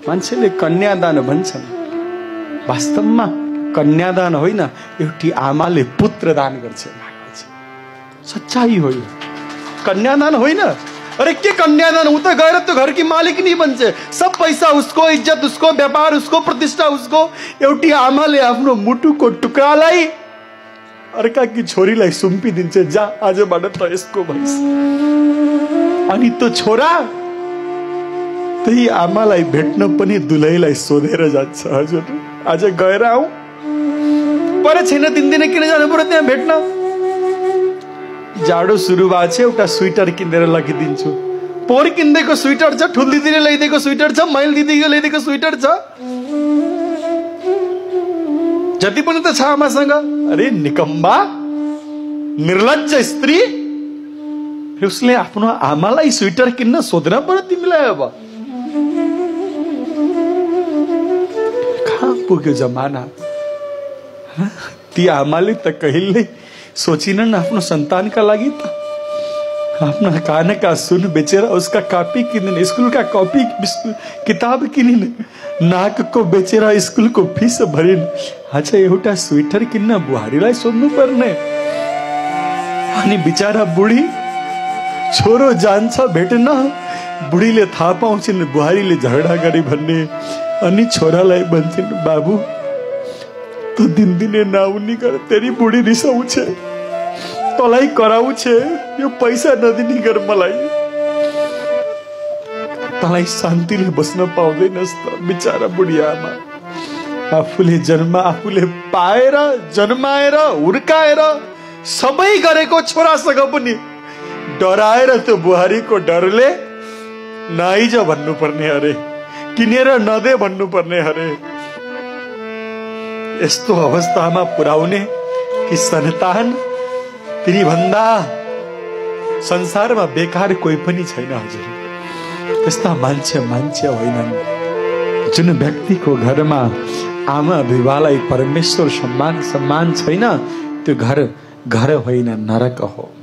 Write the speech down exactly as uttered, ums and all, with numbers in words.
मान्छेले कन्यादान भन्छन्, वास्तवमा कन्यादान होइन, एउटी आमाले पुत्र दान गर्छ। सच्चाई हो यो, कन्यादान होइन। अरे के कन्यादान, ऊ त गएर तो घर की मालिक नहीं बन्छ, सब पैसा उसको, इज्जत उसको, व्यापार उसको, प्रतिष्ठा उसको। एउटी आमाले आफ्नो मुटुको टुक्रालाई अर्काकी छोरीलाई सुम्पिदिन्छ, जा आजबाट त यसको भइस। अनि त्यो छोरा त्यही आमालाई भेट्न पनि दुलैलाई सोधेर जान्छ, हजुर आज गएर आऊ, पर छैन तिन दिन किन जानु पर्यो त्यहाँ भेट्न? जाडो सुरु भएको छ, एउटा स्वेटर किनेर लगिदिन्छु। पोहोर किनिदिएको स्वेटर छ, ठुल दिदीले ल्याइदिएको स्वेटर छ, मैल दिदीले ल्याइदिएको स्वेटर छ, जति पनि त छ आमासँग। अरे निकम्बा, निर्लज्ज स्त्री, उसले आफ्नो आमालाई स्वेटर किन्न सोध्न पर्यो तिमीलाई? अब कहाँ पुग्यो जमाना? ती आमाले त कहिल्यै सोचिनन् आफ्नो सन्तानका लागि त। आफ्ना कानका सुन बेचेर उसका कॉपी किनिन्, स्कुलका कॉपी किताब किनिन्, नाकको बेचेर स्कुलको फीस भरिन्। आज एउटा स्वेटर किन्न बुहारीलाई सोध्नु पर्ने। अनि बिचारा बुढी, छोरो जान्छ भेट्न, बुढीले थाहा पाउँछिन् बुहारीले झगडा गरे भन्ने। अनि छोरालाई भन्छन्, बाबु तो दिन दिने नाउनी कर, तेरी बुढी रिसाउँछ, तलाई कराउँछ, यो पैसा नदिने गर मलाई, तलाई शान्तिले बस्न पाउँदैनस् त। बिचारा बुढी आमा आफूले जन्म आफूले पाएर जन्माएर हुर्काएर सबै गरेको छोरासँग पनि डराएर त्यो बुहारीको डरले नआइज भन्नुपर्ने अरे, किनेर नदे भन्नुपर्ने अरे। यस्तो अवस्थामा पुर्याउने कि सन्तान तिनी भन्दा संसारमा बेकार कोही पनि छैन हजुर। त्यस्ता मान्छे मान्छे होइनन्। जुन व्यक्तिको घरमा आमा बुबालाई परमेश्वर सम्मान सम्मान छैन, त्यो घर घर होइन, नरक हो।